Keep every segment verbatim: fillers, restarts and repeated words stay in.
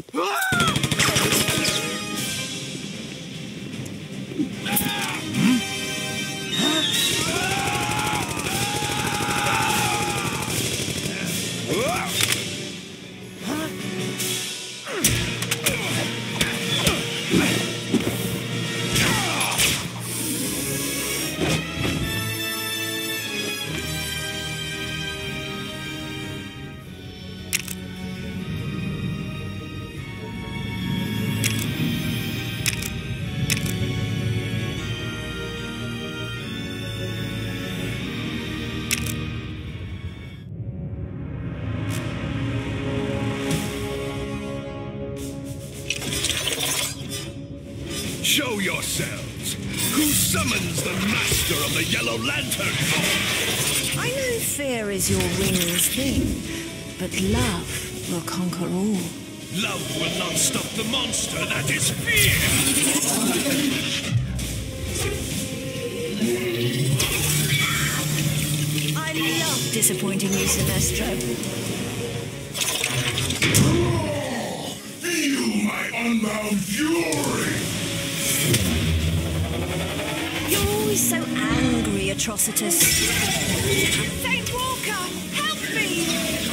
Show yourselves! Who summons the master of the Yellow Lantern? I know fear is your wing's thing, but love will conquer all. Love will not stop the monster that is fear! I love disappointing you, Sinestro. Feel my unbound fury! You're always so angry, Atrocitus. Saint Walker, help me!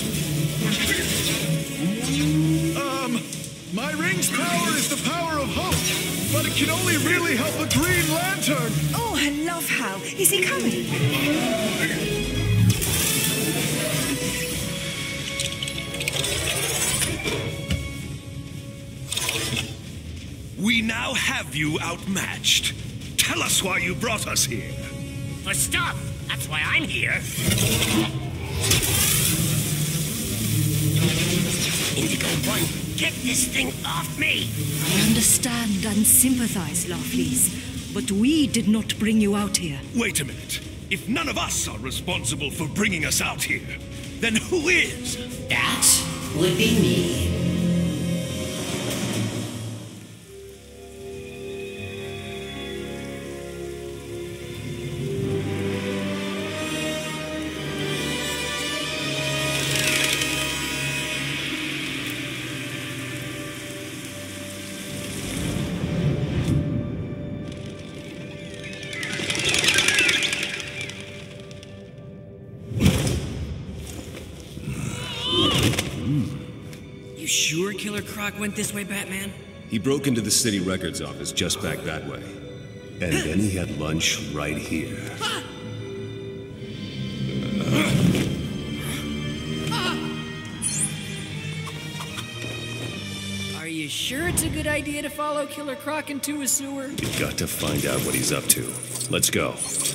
Um, my ring's power is the power of hope, but it can only really help a Green Lantern. Oh, I love how. Is he coming? We now have you outmatched. Tell us why you brought us here. For stuff. That's why I'm here. Indigo One, get this thing off me. I understand and sympathize, Larfleeze, but we did not bring you out here. Wait a minute. If none of us are responsible for bringing us out here, then who is? That would be me. You sure Killer Croc went this way, Batman? He broke into the city records office just back that way. And then he had lunch right here. Are you sure it's a good idea to follow Killer Croc into a sewer? We've got to find out what he's up to. Let's go.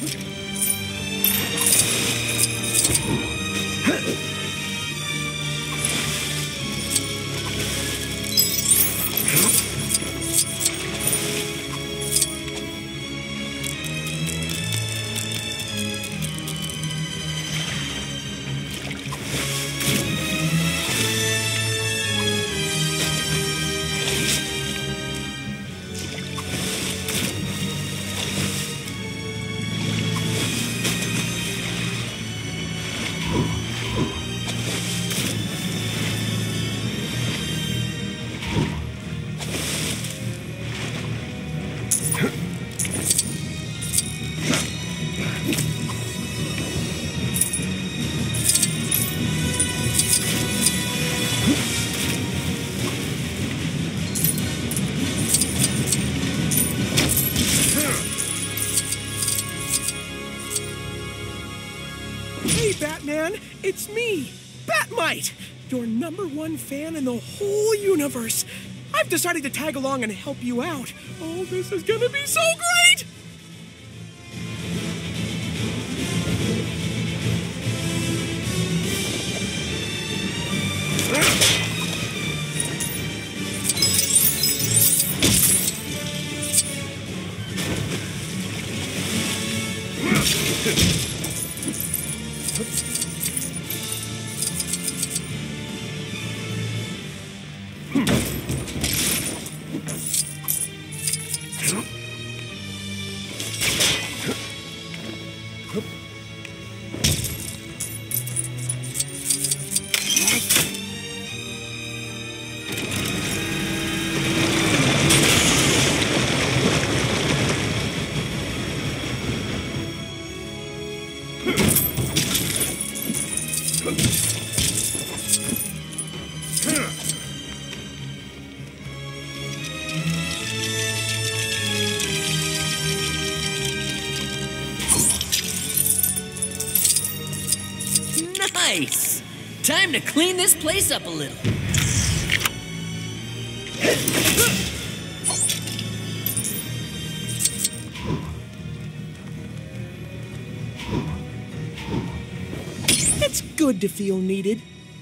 Hey, Batman, it's me, Batmite, your number one fan in the whole universe. I've decided to tag along and help you out. Oh, this is gonna be so great! Time to clean this place up a little. It's good to feel needed.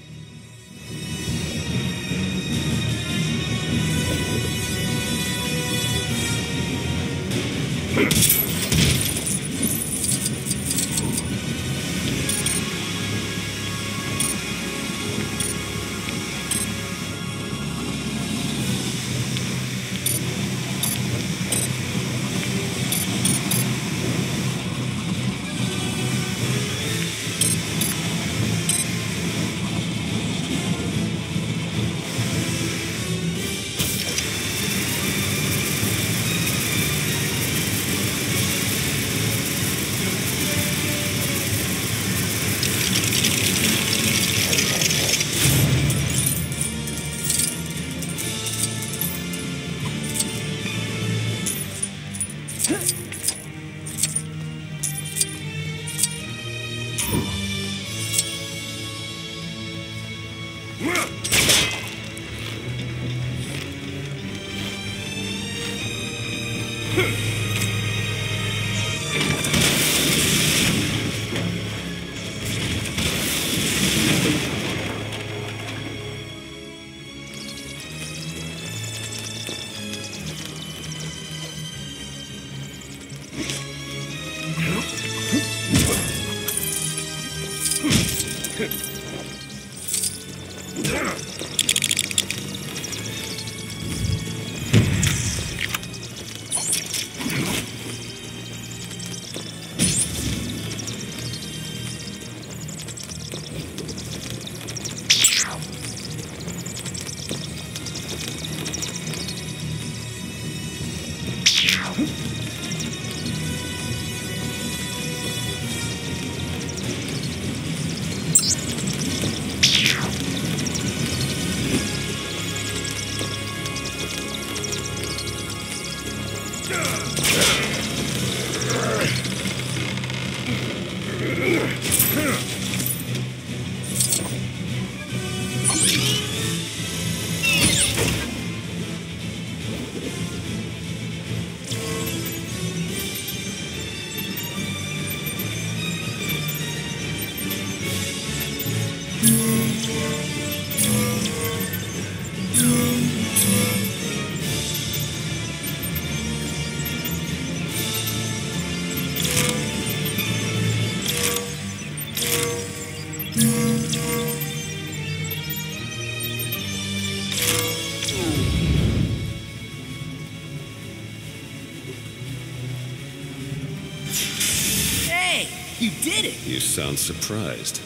You did it! You sound surprised.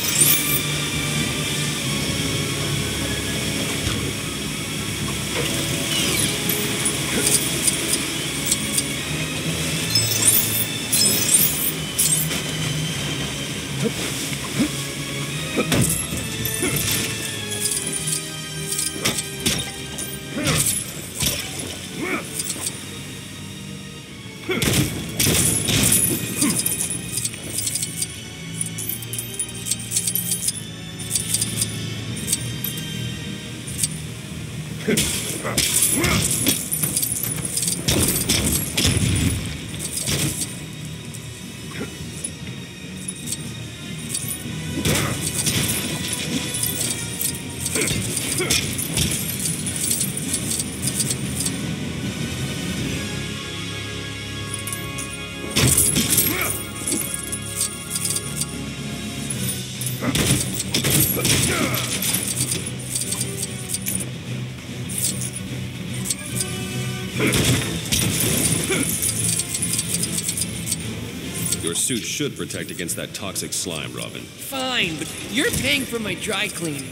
Your suit should protect against that toxic slime, Robin. Fine, but you're paying for my dry cleaning.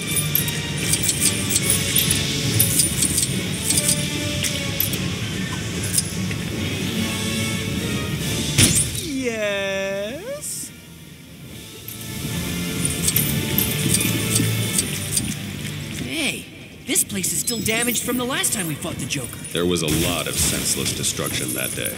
Yes? Hey, this place is still damaged from the last time we fought the Joker. There was a lot of senseless destruction that day.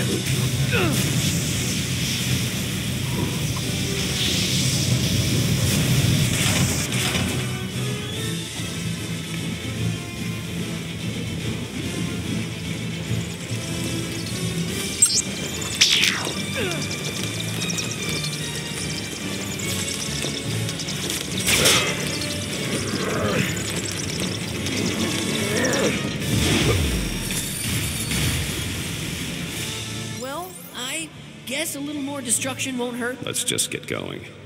Well, I guess a little more destruction won't hurt. Let's just get going.